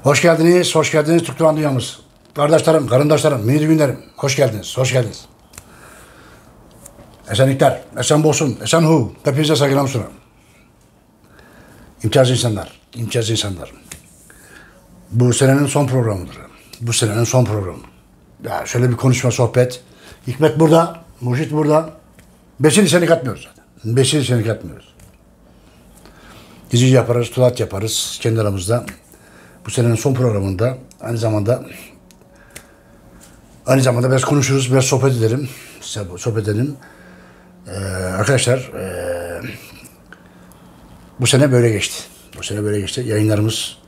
Hoş geldiniz Türkmen Dünyamız. Kardeşlerim, karındaşlarım, mini günlerim. Hoş geldiniz, hoş geldiniz. Esenlikler, esen bolsun, esen hu. Hepinize saygılarımı sunarım. İmtiyazlı insanlar, imtiyazlı insanlar. Bu senenin son programıdır. Bu senenin son programı. Ya şöyle bir konuşma, sohbet. Hikmet burada, Murşit burada. Beşini seni katmıyoruz zaten. Beşini seni katmıyoruz. Dizi yaparız, tulat yaparız kendi aramızda. Bu senenin son programında aynı zamanda biraz konuşuruz, biraz sohbet edelim. Sohbet edelim. Arkadaşlar bu sene böyle geçti. Bu sene böyle geçti. Yayınlarımız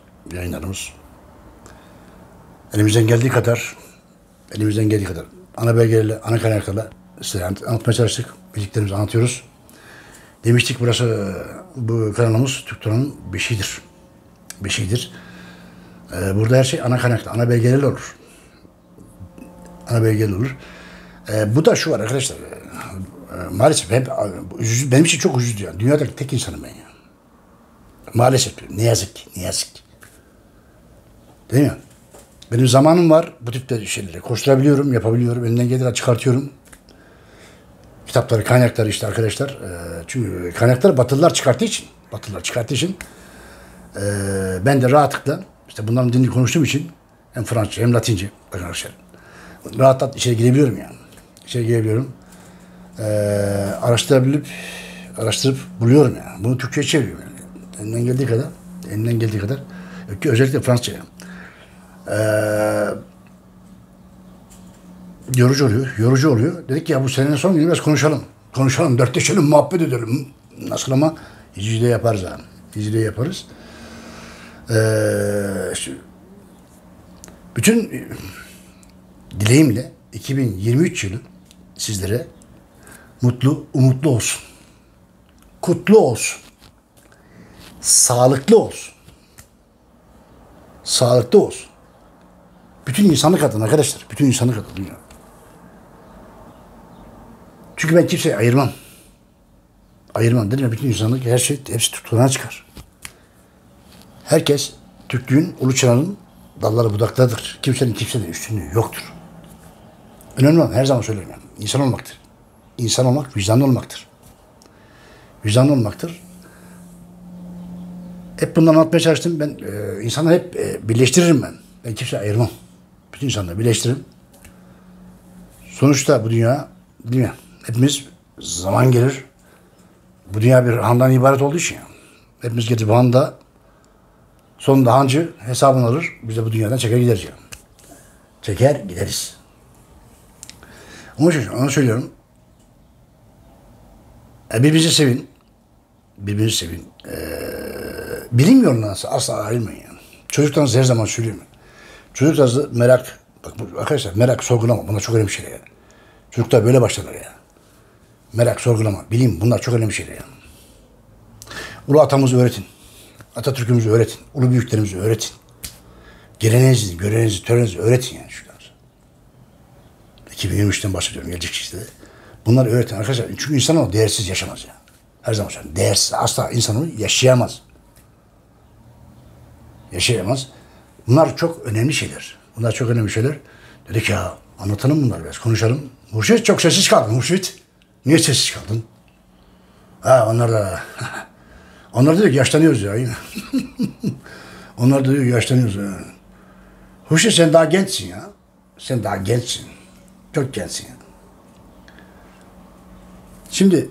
elimizden geldiği kadar ana belgelerle, ana kaynaklarla size anlatmaya çalıştık. Bildiklerimizi anlatıyoruz. Demiştik bu kanalımız Türkturan'ın beşiğidir. Burada her şey ana kaynakla, ana belgelerle olur. Bu da şu var arkadaşlar. Maalesef benim için çok üzücü yani. Dünyadaki tek insanım ben ya. Maalesef ne yazık ki. Değil mi? Benim zamanım var bu tip şeyleri. Koşturabiliyorum, yapabiliyorum. Elinden geldiğince çıkartıyorum. Kitapları, kaynakları işte arkadaşlar. Çünkü kaynakları Batılılar çıkarttığı için ben de rahatlıkla işte bunların dilini konuştuğum için hem Fransızca hem Latince arkadaşlar. Rahatlıkla içeri girebiliyorum yani. Araştırıp buluyorum yani. Bunu Türkçe'ye çeviriyorum yani. Elimden geldiği kadar. Özellikle Fransızca. Yorucu oluyor. Dedik ya bu senenin son günü biraz konuşalım, dertleşelim, muhabbet edelim. Nasıl ama Hicri yaparız abi. Bütün dileğimle 2023 yılı sizlere mutlu, umutlu olsun. Kutlu olsun. Sağlıklı olsun. Bütün insanlık adına arkadaşlar. Dünya. Çünkü ben kimseyi ayırmam. Dedim ya, bütün insanlık hepsi tuttuğuna çıkar. Herkes Türklüğün, ulu çınarın dalları budaklarıdır. Kimsenin üstünlüğü yoktur. Önemli olan her zaman söylüyorum yani. İnsan olmaktır. İnsan olmak vicdanlı olmaktır. Hep bundan anlatmaya çalıştım. Ben insanları hep birleştiririm ben. Ben kimseyi ayırmam. Bütün insanları birleştiririm. Sonuçta bu dünya, değil mi? Hepimiz zaman gelir. Bu dünya bir handan ibaret olduğu için. Hepimiz gidip handa sonunda hancı hesabını alır. Biz de bu dünyadan çeker gideriz. Onu söylüyorum. Birbirinizi sevin. Bilim yolundan asla ayrılmayın yani. Çocuklarınızı her zaman söylüyorum. Çocuklarınızı arkadaşlar merak, sorgulama. Bunlar çok önemli şeyler yani. Çocuklar böyle başlarlar ya. Merak, sorgulama, bilim bunlar çok önemli şeyler yani. Ulu atamızı öğretin. Atatürk'ümüzü öğretin. Ulu büyüklerimizi öğretin. Geleneğinizi, göreneğinizi, töreninizi öğretin yani şunlar. 2023'ten bahsediyorum gelecek işte. Bunları öğretin arkadaşlar. Çünkü insan o değersiz yaşamaz ya. Her zaman söylüyorum. Değersiz. Asla insan onu yaşayamaz. Bunlar çok önemli şeyler. Dedik ya anlatalım bunları biraz. Konuşalım. Murşit çok sessiz kaldın Murşit. Niye sessiz kaldın? Onlar diyor ki yaşlanıyoruz ya yine. Onlar da diyor ki yaşlanıyoruz ya. Murşit sen daha gençsin ya. Çok gençsin ya. Şimdi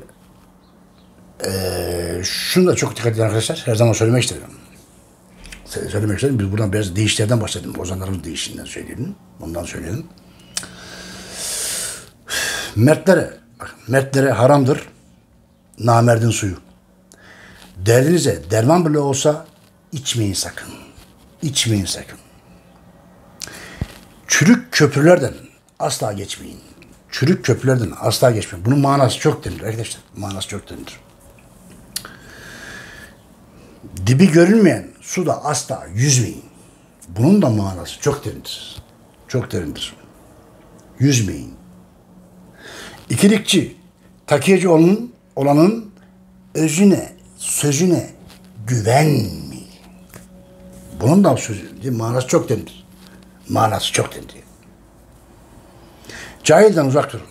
şunu da çok dikkat edin arkadaşlar. Her zaman söylemek istedim. Biz buradan biraz değişlerden bahsedelim. Ozanların değişinden söyleyelim. Ondan söyleyelim. Mertlere haramdır namerdin suyu. Derdinize derman bile olsa içmeyin sakın. Çürük köprülerden asla geçmeyin. Bunun manası çok derindir arkadaşlar. Dibi görünmeyen suda asla yüzmeyin. Bunun da manası çok derindir. Yüzmeyin. İkilikçi, takiyeci olanın özüne, sözüne güvenmeyin. Bunun da sözü, manası çok denir. Manası çok denir. Cahilden uzak durun.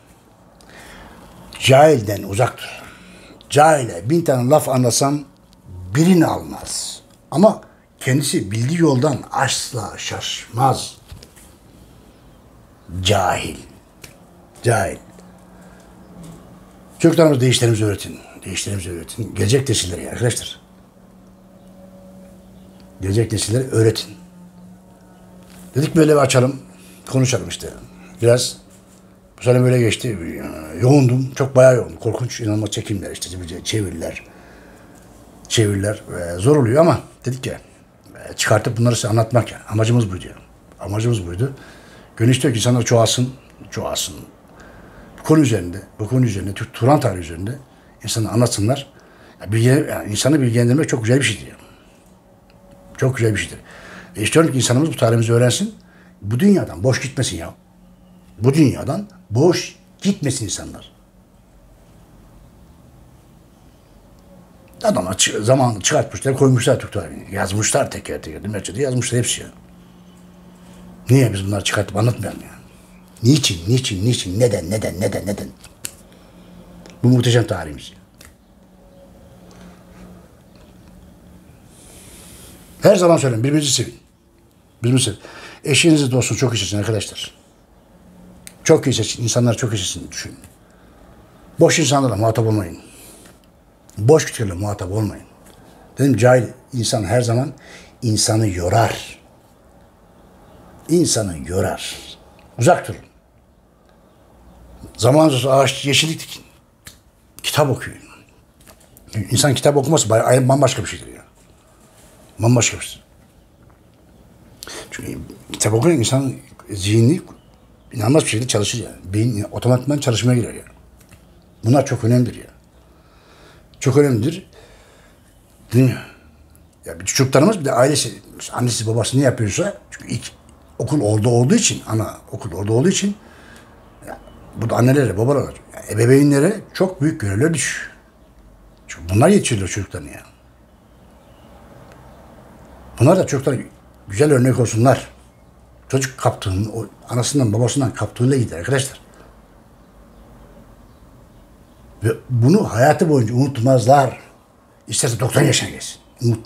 Cahilden uzak durun. Cahile 1000 tane laf anlasam birini almaz. Ama kendisi bildiği yoldan asla şaşmaz. Cahil. Cahil. Çocuklarımıza değişlerimizi öğretin. Değişlerimizi öğretin. Gelecek nesillere arkadaşlar. Gelecek nesillere öğretin. Dedik böyle bir açalım. Konuşalım işte. Biraz bu sene böyle geçti. Yoğundum. Çok bayağı yoğundum. Korkunç, inanılmaz çekimler işte. Çeviriler. Zor oluyor ama dedik ya çıkartıp bunları size anlatmak yani. Amacımız buydu yani. Amacımız buydu. Gönül istiyor ki insanlar çoğalsın. Bu konu üzerinde, Türk Turan tarihi üzerinde insanlar anlatsınlar. Yani insanı bilgilendirmek çok güzel bir şeydir yani. Çok güzel bir şeydir. İstiyorum ki insanımız bu tarihimizi öğrensin. Bu dünyadan boş gitmesin ya. Bu dünyadan boş gitmesin insanlar. Adamlar zamanını çıkartmışlar, koymuşlar Türk tarihini. Yazmışlar teker teker. Merçede yazmışlar hepsi ya. Niye biz bunları çıkartıp anlatmayalım ya? Niçin, neden? Bu muhteşem tarihimiz. Her zaman söylüyorum, birbirinizi sevin. Eşinizi, dostunu çok iyi seçin arkadaşlar. Çok iyi seçin, insanlar çok iyi seçin, düşünün. Boş insanlarla muhatap olmayın. Boş fikirle muhatap olmayın. Dedim cahil insan her zaman insanı yorar. Uzak durun. Zamanınızda ağaç yeşillik dikin. Kitap okuyun. İnsan kitap okuması bambaşka bir şeydir ya. Bambaşka bir şey. Çünkü kitap okuyan insan zihni inanılmaz bir şekilde çalışır yani. Beyin otomatikman çalışmaya girer yani. Bunlar çok önemlidir ya. Çok önemlidir. Değil mi? Ya bir çocuklarımız bir de ailesi, annesi babası ne yapıyorsa çünkü ilk okul orada olduğu için, okul orada olduğu için ya, burada annelere, babalara, yani ebeveynlere çok büyük görevler düşüyor. Çünkü bunlar yetiştiriyor çocuklarını ya. Bunlar da çocuklara güzel örnek olsunlar. Çocuk kaptığının, o anasından babasından kaptığıyla gider arkadaşlar. Ve bunu hayatı boyunca unutmazlar. İsterse 90 yaşına gelsin.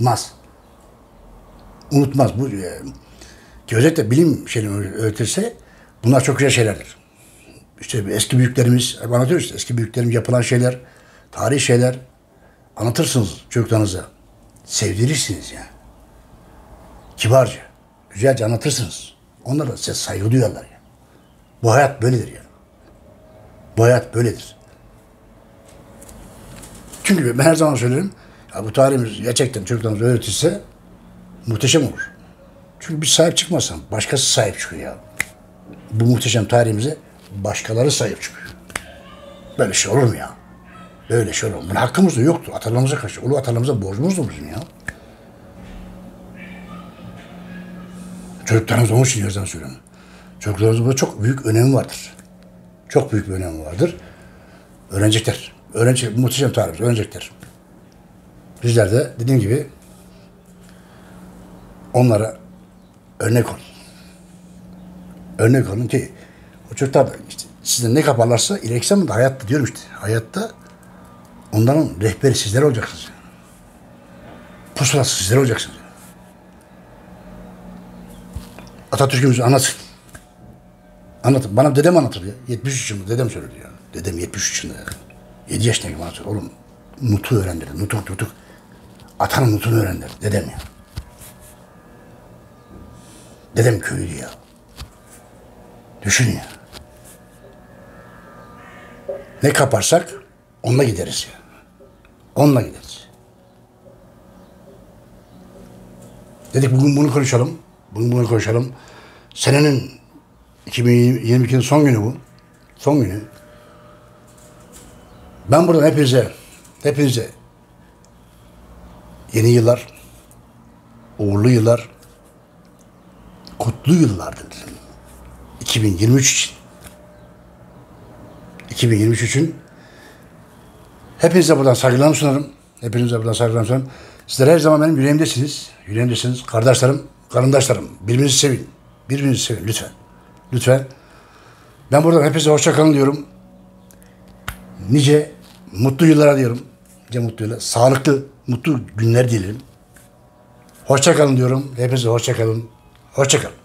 Unutmaz. Bu ki özellikle bilim şeyini öğretirse bunlar çok güzel şeylerdir. İşte eski büyüklerimiz, hep anlatıyoruz işte, eski büyüklerimiz yapılan şeyler, tarihi şeyler anlatırsınız çocuklarınıza. Sevdirirsiniz yani. Kibarca, güzelce anlatırsınız. Onlar da size saygı duyarlar ya. Bu hayat böyledir ya. Bu hayat böyledir. Çünkü ben her zaman söylerim, ya bu tarihimiz gerçekten çocuklarımıza öğretilse muhteşem olur. Çünkü biz sahip çıkmazsan başkası sahip çıkıyor ya. Bu muhteşem tarihimize başkaları sahip çıkıyor. Böyle şey olur mu ya? Böyle şey olur mu? Bunun hakkımız da yoktu. Atalarımıza karşı. Ulu atalarımıza borcumuz da bizim ya. Çocuklarımız onun için her zaman söylüyorum. Çocuklarımızın burada çok büyük önemi vardır. Çok büyük bir önemi vardır. Öğrenecekler. Muhteşem tarihimizi öğrenecekler. Bizler de dediğim gibi onlara örnek olun. Örnek olun ki o çocuklar da işte sizden ne kaparlarsa ileriki zamanda hayatta diyorum işte. Hayatta onların rehberi sizler olacaksınız. Pusulası sizler olacaksınız. Atatürk'ümüzü anlatın. Anlatın. Bana dedem anlatır ya. 73 yaşında dedem söyledi ya. Dedem 73 yaşında ya. 7 yaşındaki bana söyledi. Oğlum nutu öğren dedi. Nutuk. Atanın nutunu öğren dedi. Dedem ya. Dedem köylü ya. Düşün ya. Ne kaparsak onunla gideriz ya. Onunla gideriz. Dedik bugün bunu konuşalım. Bunu konuşalım. Senenin 2022'nin son günü bu. Son günü. Ben buradan hepinize yeni yıllar, uğurlu yıllar, kutlu yıllar dilerim. 2023 için. 2023 için hepinize buradan saygılarımı sunarım. Sizler her zaman benim yüreğimdesiniz. Yüreğimdesiniz. Kardeşlerim, kanındaşlarım. Birbirinizi sevin. Birbirinizi sevin lütfen. Lütfen. Ben buradan hepinize hoşça kalın diyorum. Nice mutlu yıllara diyorum. Nice mutlu yıllar. Sağlıklı, mutlu günler dilerim. Hoşça kalın diyorum. Hepinize hoşça kalın. Hoşça kalın.